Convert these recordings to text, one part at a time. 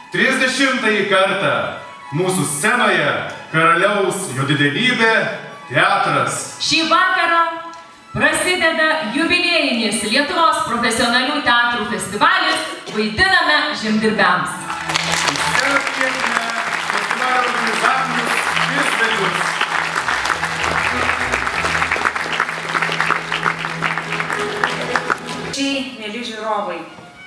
30-ąjį kartą mūsų scenoje karaliaus jo didelybė teatras. Šį vakarą prasideda jubiliejinis Lietuvos profesionalių teatrų festivalis Vaidiname žemdirbiams. Festivalio organizatorius ir svečius. Mėly žiūrovai,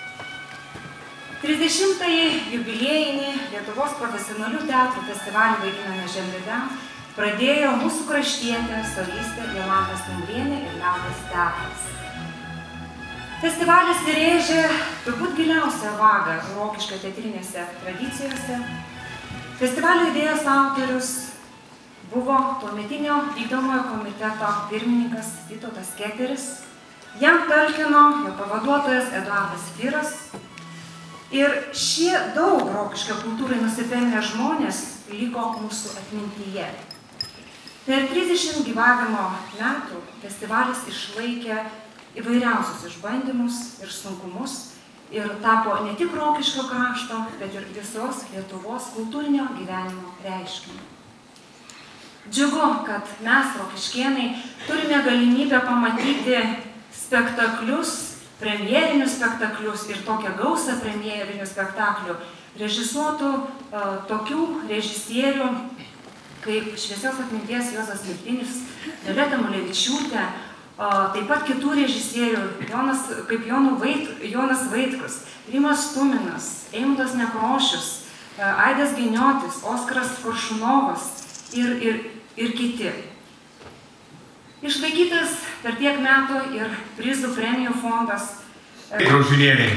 30-ąjį jubiliejinį Lietuvos profesionalių teatrų festivalį Vaidiname žemdirbiams pradėjo mūsų kraštietė solistė Jolanta Stumbrienė ir Liaudies teatras. Festivalis įrėžė turbūt giliausią vagą rokiškio teatrinėse tradicijose. Festivalio idėjos autorius buvo tuometinio vykdomojo komiteto pirmininkas Vytautas Keteris. Jam talkino jo pavaduotojas Eduardas Firas. Ir šie daug rokiškio kultūrai nusipelnę žmonės liko mūsų atmintyje. Per 30 gyvavimo metų festivalis išlaikė įvairiausius išbandymus ir sunkumus ir tapo ne tik rokiškio krašto, bet ir visos Lietuvos kultūrinio gyvenimo reiškiniu. Džiugu, kad mes, rokiškėnai, turime galimybę pamatyti spektaklius, premjerinius spektaklius ir tokią gausą premjerinių spektaklių režisuotų tokių režisierių kaip šviesios atminties Juozas Miltinis, Violeta Mulevičiūtė, taip pat kitų režisierių, kaip Jonas Vaitkus, Rimas Tuminas, Eimuntas Nekrošius, Aidas Geniotis, Oskaras Koršunovas ir kiti. Išlaikytas per tiek metų ir prizų premijų fondas. Graužinienė.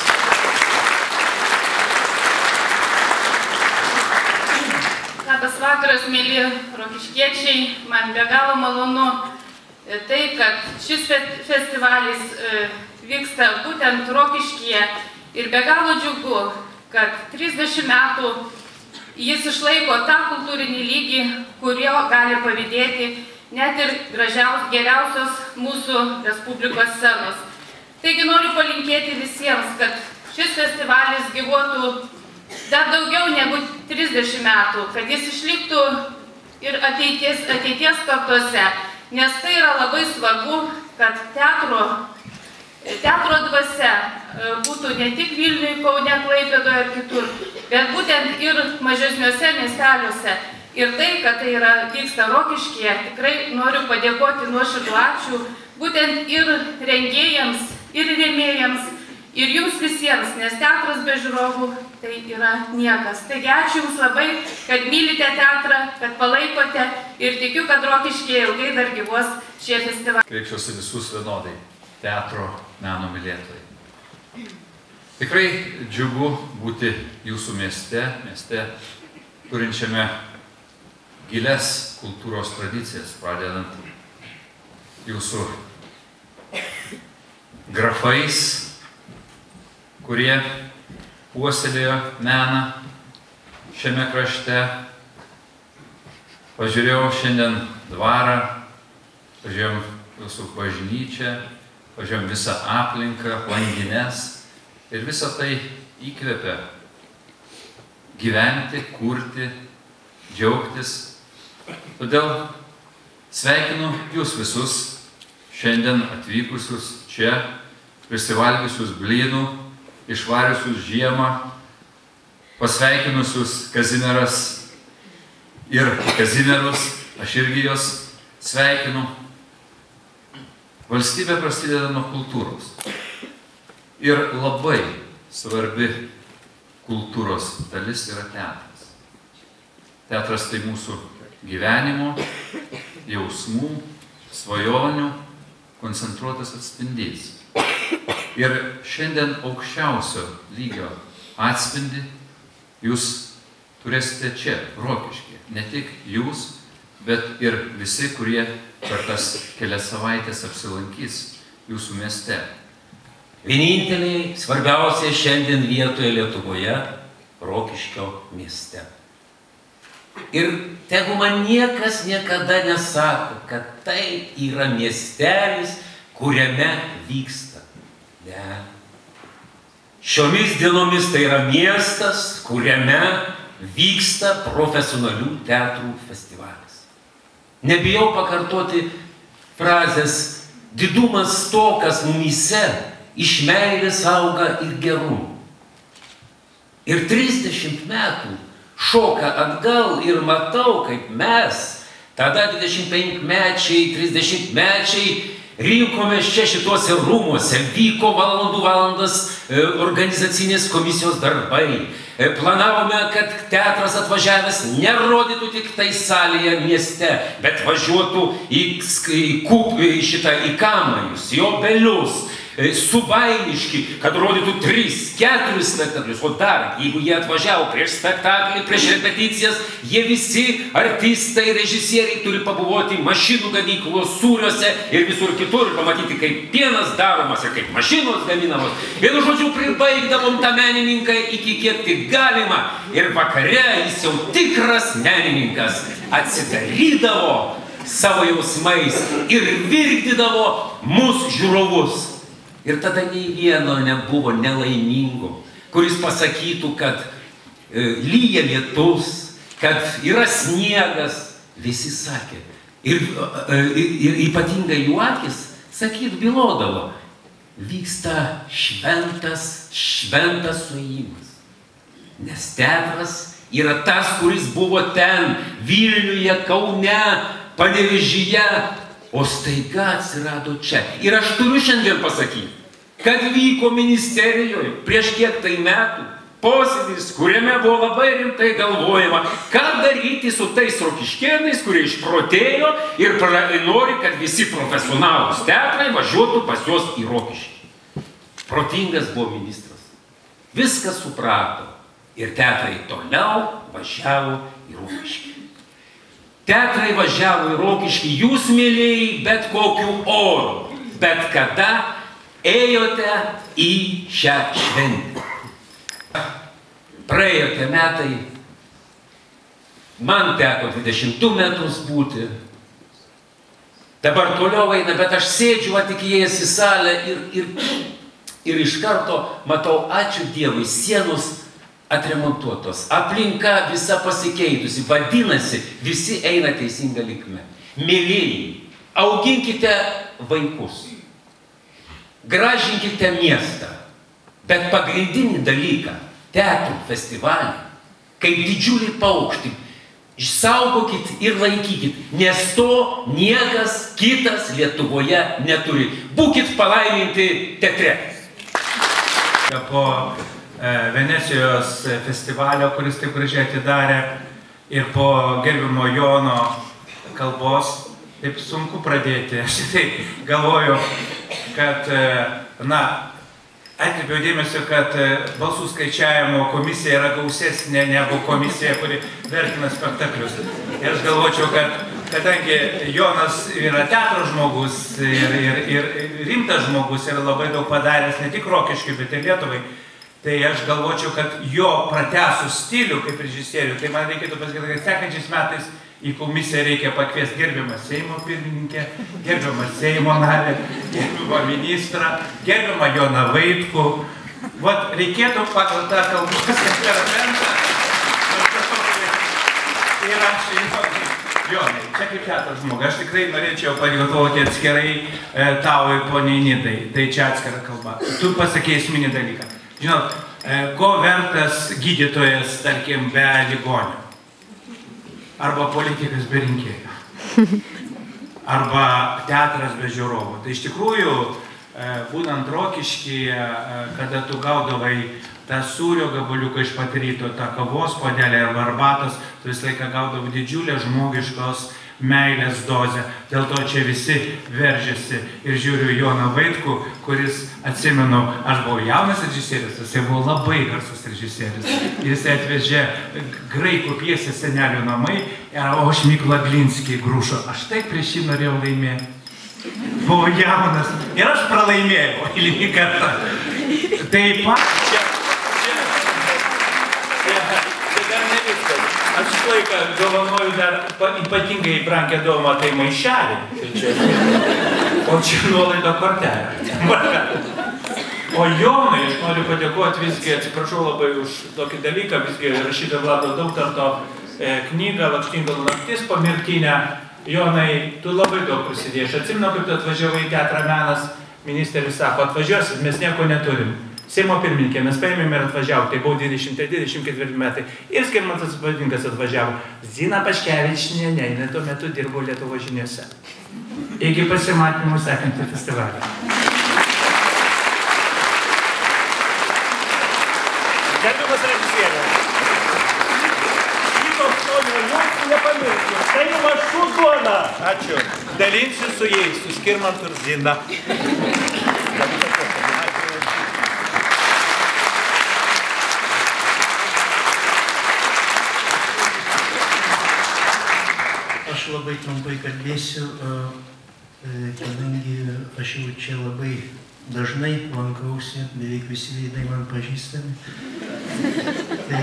Labas vakaras, mėly rokiškiečiai. Man be galo malonu tai, kad šis festivalis vyksta būtent Rokiškyje ir be galo džiugu, kad 30 metų jis išlaiko tą kultūrinį lygį, kurio gali pavydėti net ir geriausios mūsų Respublikos scenos. Taigi noriu palinkėti visiems, kad šis festivalis gyvuotų dar daugiau negu 30 metų, kad jis išliktų ir ateities kartose, nes tai yra labai svarbu, kad teatro dvasia būtų ne tik Vilniuje, Kaune, Klaipėdoje ar kitur, bet būtent ir mažesniuose miesteliuose. Ir tai, kad tai vyksta Rokiškyje, tikrai noriu padėkoti nuoširdų ačiū būtent ir rengėjams, ir rėmėjams, ir jums visiems, nes teatras be žiūrovų tai yra niekas. Taigi ačiū jums labai, kad mylite teatrą, kad palaikote ir tikiu, kad Rokiškyje ilgai dar gyvuos šie festivaliai. Kreipčiausi visus vienodai, teatro meno mylėtojai. Tikrai džiugu būti jūsų mieste, turinčiame gilias kultūros tradicijas, pradedant jūsų grafais, kurie puoselėjo meną šiame krašte. Pažiūrėjau šiandien dvarą, pažiūrėjom jūsų bažnyčią, pažiūrėjom visą aplinką, langines ir visą tai įkvepia gyventi, kurti, džiaugtis. Todėl sveikinu jūs visus šiandien atvykusius čia, prisivalgiusius blynų, išvariusius žiemą, pasveikinusius Kazimieras ir Kazimierus, aš irgi jos sveikinu. Valstybė prasideda nuo kultūros. Ir labai svarbi kultūros dalis yra teatras. Teatras tai mūsų gyvenimo, jausmų, svajonių koncentruotas atspindys. Ir šiandien aukščiausio lygio atspindį jūs turėsite čia, Rokiškyje. Ne tik jūs, bet ir visi, kurie per tas kelias savaitės apsilankys jūsų mieste. Vieninteliai svarbiausia šiandien vietoje Lietuvoje – Rokiškio mieste. Ir tegu man niekas niekada nesako, kad tai yra miestelis, kuriame vyksta. Ne. Šiomis dienomis tai yra miestas, kuriame vyksta profesionalių teatrų festivalis. Nebijau pakartoti frazės didumas to, kas mumyse iš meilės auga ir gerumo. Ir 30 metų šoka atgal ir matau, kaip mes, tada 25-mečiai, 30-mečiai, rinkomės čia šituose rūmuose, vyko valandas organizacinės komisijos darbai. Planavome, kad teatras atvažiavęs nerodytų tik tai salėje mieste, bet važiuotų į Kamajus, į Obelius, Subainiškį, kad rodytų 3-4 spektaklius. O dar, jeigu jie atvažiavo prieš spektaklį, prieš repeticijas, jie visi artistai, režisieriai turi pabuvoti mašinų gamyklos, sūriuose ir visur kitur ir pamatyti, kaip pienas daromas ir kaip mašinos gaminamos. Vienu žodžiu, pribaigdavom tą menininką iki kiek tik galima ir vakare jis jau tikras menininkas atsidarydavo savo jausmais ir virkdydavo mūsų žiūrovus. Ir tada nei vieno nebuvo nelaimingo, kuris pasakytų, kad lyja lietus, kad yra sniegas. Visi sakė. Ir ypatingai jų akis, sakyt, bylodavo, vyksta šventas suėjimas. Nes teatras yra tas, kuris buvo ten, Vilniuje, Kaune, Panevėžyje, o staiga atsirado čia. Ir aš turiu šiandien pasakyti, kad vyko ministerijoje prieš kiek tai metų posėdis, kuriame buvo labai rimtai galvojama, ką daryti su tais rokiškėnais, kurie išprotėjo ir nori, kad visi profesionalūs teatrai važiuotų pas juos į Rokiškį. Protingas buvo ministras. Viską suprato ir teatrai toliau važiavo į Rokiškį. Teatrai važiavo į Rokiškį, jūs, mėlėjai, bet kokiu oru, bet kada ėjote į šią šventę. Praėjote metai, man teko 22 metus būti, dabar toliau eina, bet aš sėdžiu atikėjęs į salę ir iš karto matau, ačiū Dievui, sienos atremontuotos, aplinka visa pasikeitusi, vadinasi, visi eina teisinga linkme. Mėlyjei, auginkite vaikus, gražinkite miestą, bet pagrindinį dalyką, teatrų festivalį, kaip didžiulį paukštį, išsaugokit ir laikykit, nes to niekas kitas Lietuvoje neturi. Būkit palaiminti teatre. Po Venecijos festivalio, kuris taip gražiai atidarė, ir po gerbimo Jono kalbos, taip sunku pradėti. Aš taip galvoju, kad, atkreipiau dėmesio, kad balsų skaičiavimo komisija yra gausesnė negu komisija, kuri vertina spektaklius. Ir aš galvočiau, kad kadangi Jonas yra teatro žmogus ir rimtas žmogus ir labai daug padaręs ne tik Rokiškiui, bet ir Lietuvai, tai aš galvočiau, kad jo pratęsų stilių kaip režisierių, tai man reikėtų pasakyti, kad sekančiais metais į komisiją reikia pakviesti gerbiamą Seimo pirmininkę, gerbiamą Seimo narę, gerbiamą ministrą, gerbiamą Joną Vaitkų. Vat reikėtų pagal tą kalbos temperamentą. Ir aš Jonai, čia kaip teatro žmogus, aš tikrai norėčiau padėkoti atskirai tau ir poniai Nidai, tai čia atskira kalba. Tu pasakei esminį dalyką. Žinot, ko vertas gydytojas, tarkim, be ligonio? Arba politikas be rinkėjų? Arba teatras be žiūrovų? Tai iš tikrųjų, būnant Rokiškyje, kada tu gaudavai tą sūrio gabaliuką iš pat ryto, tą kavos puodelį arba arbatos, tu visą laiką gaudavai didžiulę žmogiškos meilės dozę. Dėl to čia visi veržiasi ir žiūriu Joną Vaitkų, kuris, atsimenu, aš buvau jaunas režisierius, jis buvo labai garsus režisierius. Jis atvežė graikų pjesę Senelių namai, o aš Mykolą Glinskį Grušo. Aš taip prieš jį norėjau laimėti. Buvau jaunas ir aš pralaimėjau eilinį kartą. Taip pat aš iš laiką dovanoju dar ypatingai brangią dovaną, tai maišelį. O čia nuolaida kortelė. O Jonai, aš noriu padėkoti visgi, atsiprašau labai už tokį dalyką, visgi rašytojo Vlado Daugtarto knygą Lakštingala naktis pomirtinę. Jonai, tu labai daug prisidėjai. Aš atsimenu, kaip tu atvažiavai į Teatrą Menas, ministeris sako, atvažiuosit, mes nieko neturim. Seimo pirmininkė, mes paėmėm ir atvažiavo, tai buvo 24 metai. Ir Skirmantas Vadininkas atvažiavo. Zina Paškevičienė, jinai tuo metu dirbo Lietuvos žiniose. Iki pasimatymų sekantį festivalį. Gerbiamas režisierius, šitos žmonių nepamirškime. Tai mašų duona. Ačiū. Dalinsiu su jais, su Skirmantu ir Zina. Aš labai trumpai kalbėsiu, kadangi aš jau čia labai dažnai lankausi, beveik visi veidai man pažįstami. Tai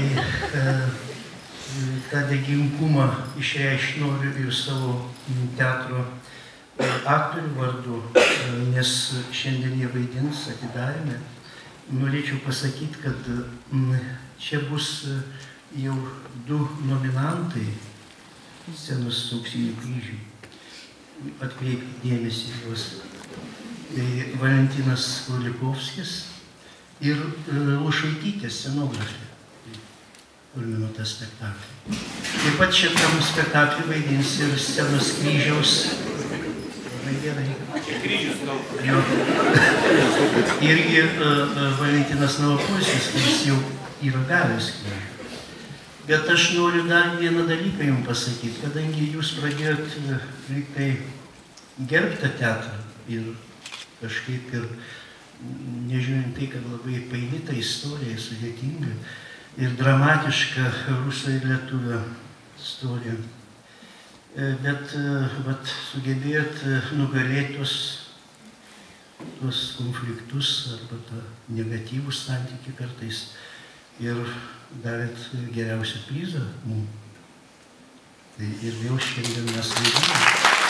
tą dėkingumą išreikšti noriu ir savo teatro aktorių vardu, nes šiandien jie vaidins atidarėme. Norėčiau pasakyti, kad čia bus jau 2 nominantai scenos Auksinių kryžių. Atkreipkite dėmesį juos. Tai Valentinas Kolikovskis ir Lušaitytė scenografė, kur tą spektaklį. Taip pat šitam spektaklį vaidins ir scenos kryžiaus. Labai gerai. Kryžius gal. Irgi Valentinas Novopolskis, kuris jau yra gavęs kryžių. Bet aš noriu dar vieną dalyką jums pasakyti, kadangi jūs pradėjot lyg tai gerbti teatrą ir kažkaip ir nežiūrint tai, kad labai paini ta istorija, sudėtinga ir dramatiška rusų ir lietuvio istorija. Bet sugebėjot nugalėti tuos konfliktus arba tą negatyvų santykį kartais ir davėt geriausią prizą mums. Tai ir vėl šiandien mes vaidiname.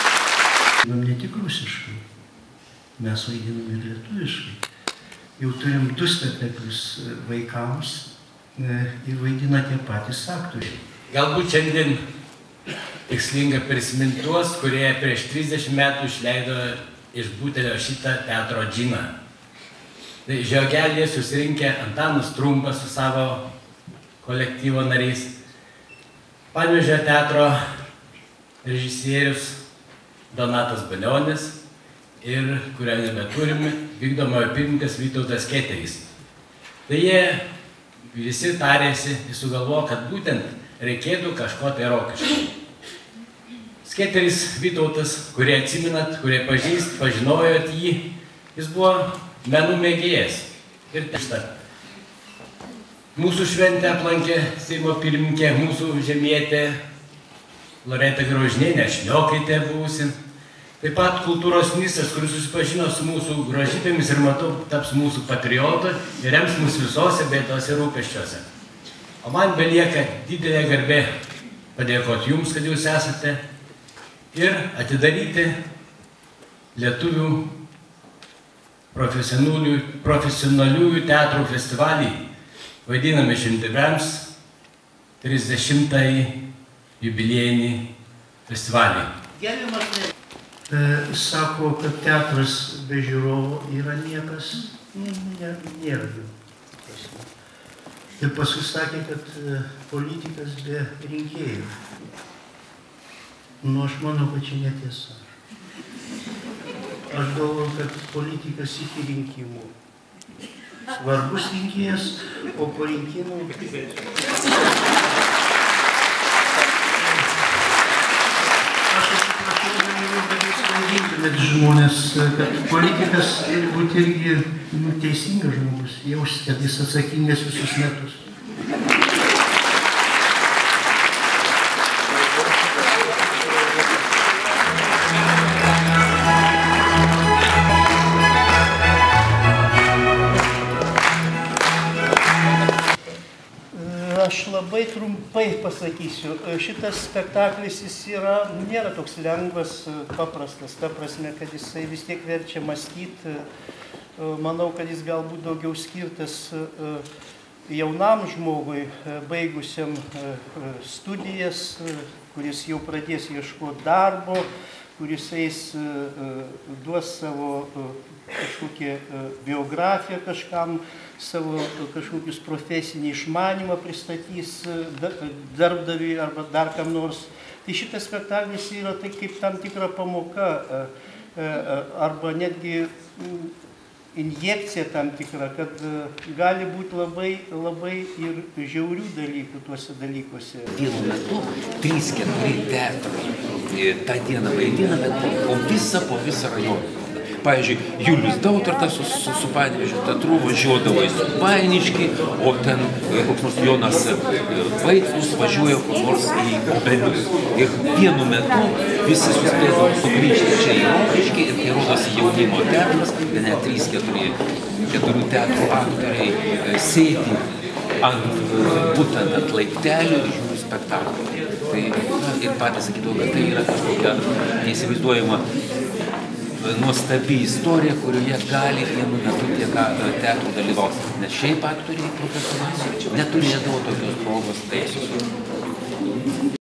Ne tik rusiškai, mes vaidiname ir lietuviškai. Jau turim 2 spektaklius vaikams ir vaidina tie patys aktoriai. Galbūt šiandien tikslinga prisiminti tuos, kurie prieš 30 metų išleido iš butelio šitą teatro džiną. Tai Žiogelėje susirinkę Antanas Trumpas su savo kolektyvo narys, Panevėžio teatro režisierius Donatas Banionis ir, kurio nebeturime, vykdomojo pirmininkas Vytautas Keteris. Tai jie visi tarėsi ir sugalvojo, kad būtent reikėtų kažko tai rokiško. Keteris Vytautas, kurie atsiminat, kurie pažinojot jį, jis buvo menų mėgėjas. Ir šitą. Mūsų šventę aplankė Seimo pirmininkė, mūsų žemietė Loreta Graužnienė, Šniokaitė buvusi. Taip pat kultūros ministras, kuris susipažino su mūsų grožybėmis ir matau taps mūsų patriotu ir rems mūsų visose bėdose rūpesčiuose. O man belieka didelė garbė padėkoti jums, kad jūs esate ir atidaryti lietuvių profesionaliųjų teatrų festivalį, vaidiname žemdirbiams 30-ąjį jubiliejinį festivalį. Sako, kad teatras be žiūrovo yra niekas, nėra jų. Ir paskui sakė, kad politikas be rinkėjų. Nu, aš manau, kad čia netiesa. Aš galvoju, kad politikas iki rinkimų svarbus rinkėjas, o po rinkimų... Aš atsiprašau, kad jūs vadintumėt žmonės, kad politikas turi būti irgi teisingas žmogus, jausti, kad jis atsakingas visus metus. Aš labai trumpai pasakysiu, šitas spektaklis jis nėra toks lengvas, paprastas, ta prasme, kad jisai vis tiek verčia mąstyti, manau, kad jis galbūt daugiau skirtas jaunam žmogui, baigusiam studijas, kuris jau pradės ieškoti darbo, kuris eis, duos savo kažkokią biografiją kažkam, savo kažkokius profesinį išmanymą pristatys darbdaviui arba dar kam nors. Tai šitas spektaklis yra tai kaip tam tikra pamoka arba netgi injekcija tam tikra, kad gali būti labai ir žiaurių dalykų tuose dalykuose. Vienu metu 3-4 teatrai tą dieną vaidina, bet po visą rajoną. Pavyzdžiui, Julius Dautartas su Panevėžio teatru važiuodavo į Subainiškį, o ten koks nors Jonas Vaitkus važiuoja kur nors į Obelius. Ir vienu metu visi suspėdavo sugrįžti čia į Rokiškį ir kai rodosi jaunimo teatras, net 3-4 teatrų aktoriai sėdi būtent ant laiptelių ir žiūri spektaklį. Tai ir patys sakydavo, kad tai yra kažkokia neįsivaizduojama nuostabi istorija, kurioje gali vienu metu tiek teatrų dalyvauti. Nes šiaip aktoriai profesionaliai neturėdavo tokios progos.